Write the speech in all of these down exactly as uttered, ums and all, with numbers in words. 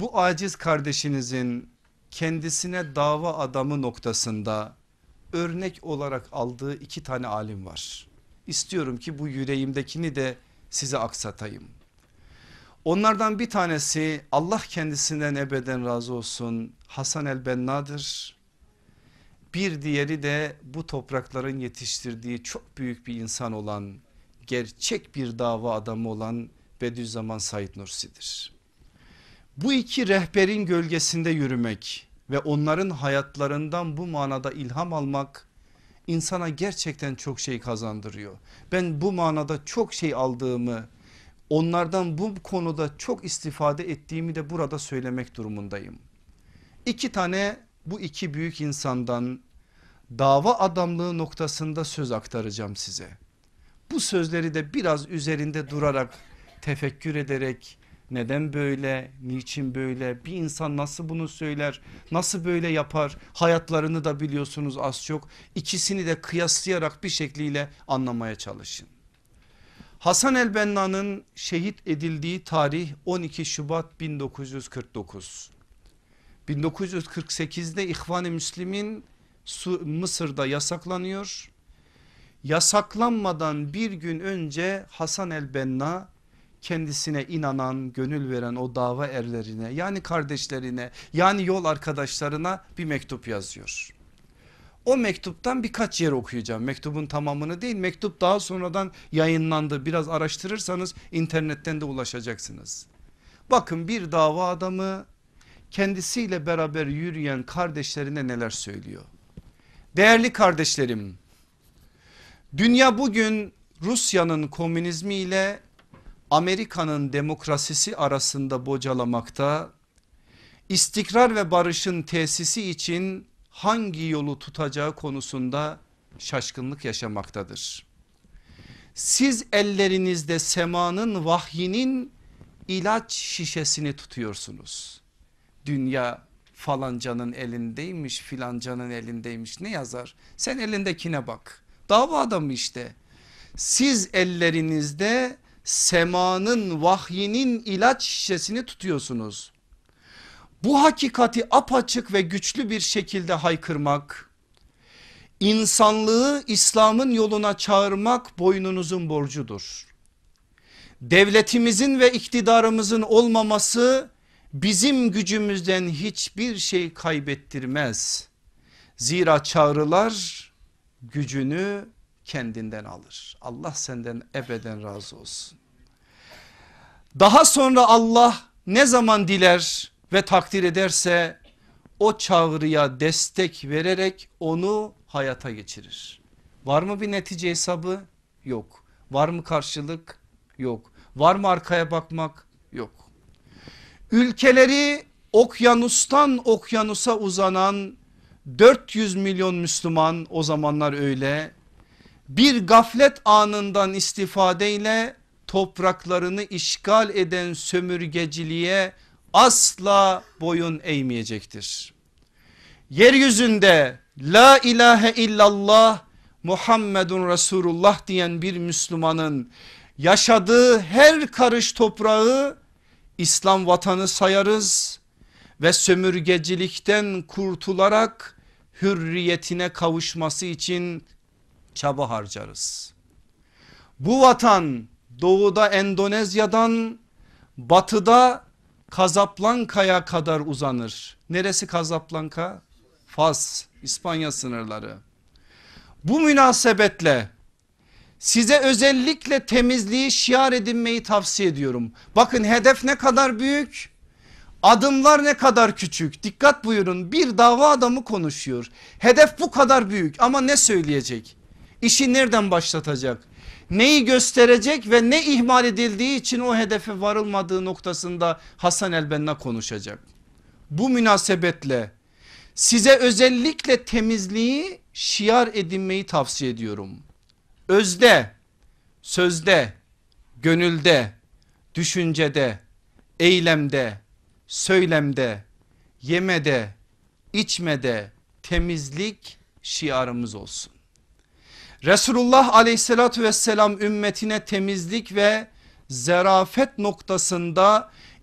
Bu aciz kardeşinizin kendisine dava adamı noktasında örnek olarak aldığı iki tane alim var. İstiyorum ki bu yüreğimdekini de size aksatayım. Onlardan bir tanesi, Allah kendisinden ebeden razı olsun, Hasan el-Benna'dır. Bir diğeri de bu toprakların yetiştirdiği çok büyük bir insan olan, gerçek bir dava adamı olan Bediüzzaman Said Nursi'dir. Bu iki rehberin gölgesinde yürümek ve onların hayatlarından bu manada ilham almak insana gerçekten çok şey kazandırıyor. Ben bu manada çok şey aldığımı, onlardan bu konuda çok istifade ettiğimi de burada söylemek durumundayım. İki tane bu iki büyük insandan dava adamlığı noktasında söz aktaracağım size. Bu sözleri de biraz üzerinde durarak, tefekkür ederek, neden böyle, niçin böyle, bir insan nasıl bunu söyler, nasıl böyle yapar, hayatlarını da biliyorsunuz az çok, ikisini de kıyaslayarak bir şekliyle anlamaya çalışın. Hasan el-Benna'nın şehit edildiği tarih on iki Şubat bin dokuz yüz kırk dokuz. bin dokuz yüz kırk sekizde İhvan-ı Müslim'in Mısır'da yasaklanıyor. Yasaklanmadan bir gün önce Hasan el-Benna kendisine inanan, gönül veren o dava erlerine, yani kardeşlerine, yani yol arkadaşlarına bir mektup yazıyor. O mektuptan birkaç yer okuyacağım. Mektubun tamamını değil, mektup daha sonradan yayınlandı. Biraz araştırırsanız internetten de ulaşacaksınız. Bakın, bir dava adamı kendisiyle beraber yürüyen kardeşlerine neler söylüyor. Değerli kardeşlerim, dünya bugün Rusya'nın komünizmi ile Amerika'nın demokrasisi arasında bocalamakta. İstikrar ve barışın tesisi için hangi yolu tutacağı konusunda şaşkınlık yaşamaktadır. Siz ellerinizde semanın, vahyinin ilaç şişesini tutuyorsunuz. Dünya falancanın elindeymiş, filancanın elindeymiş, ne yazar? Sen elindekine bak. Dava adamı işte. Siz ellerinizde semanın, vahyinin ilaç şişesini tutuyorsunuz. Bu hakikati apaçık ve güçlü bir şekilde haykırmak, insanlığı İslam'ın yoluna çağırmak boynunuzun borcudur. Devletimizin ve iktidarımızın olmaması bizim gücümüzden hiçbir şey kaybettirmez. Zira çağrılar gücünü kendinden alır. Allah senden ebeden razı olsun. Daha sonra Allah ne zaman diler ve takdir ederse o çağrıya destek vererek onu hayata geçirir. Var mı bir netice hesabı? Yok. Var mı karşılık? Yok. Var mı arkaya bakmak? Yok. Ülkeleri okyanustan okyanusa uzanan dört yüz milyon Müslüman, o zamanlar öyle, bir gaflet anından istifadeyle topraklarını işgal eden sömürgeciliğe asla boyun eğmeyecektir. Yeryüzünde la ilahe illallah Muhammedun Resulullah diyen bir Müslümanın yaşadığı her karış toprağı İslam vatanı sayarız ve sömürgecilikten kurtularak hürriyetine kavuşması için çaba harcarız. Bu vatan doğuda Endonezya'dan, batıda Casablanca'ya kadar uzanır. Neresi Casablanca? Fas, İspanya sınırları. Bu münasebetle size özellikle temizliği şiar edinmeyi tavsiye ediyorum. Bakın, hedef ne kadar büyük, adımlar ne kadar küçük. Dikkat buyurun, bir dava adamı konuşuyor. Hedef bu kadar büyük ama ne söyleyecek? İşi nereden başlatacak? Neyi gösterecek ve ne ihmal edildiği için o hedefe varılmadığı noktasında Hasan el-Benna konuşacak. Bu münasebetle size özellikle temizliği şiar edinmeyi tavsiye ediyorum. Özde, sözde, gönülde, düşüncede, eylemde, söylemde, yemede, içmede temizlik şiarımız olsun. Resulullah aleyhissalatü vesselam ümmetine temizlik ve zarafet noktasında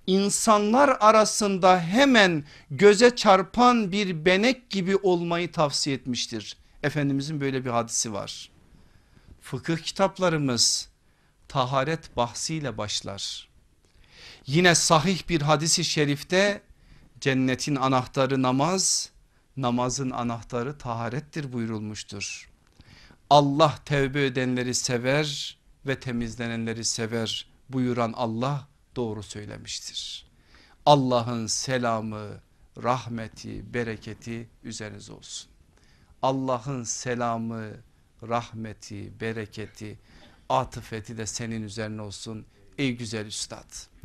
insanlar arasında hemen göze çarpan bir benek gibi olmayı tavsiye etmiştir. Efendimizin böyle bir hadisi var. Fıkıh kitaplarımız taharet bahsiyle başlar. Yine sahih bir hadisi şerifte cennetin anahtarı namaz, namazın anahtarı taharettir buyurulmuştur. Allah tevbe edenleri sever ve temizlenenleri sever buyuran Allah doğru söylemiştir. Allah'ın selamı, rahmeti, bereketi üzerinize olsun. Allah'ın selamı, rahmeti, bereketi, atıfeti de senin üzerine olsun ey güzel üstad.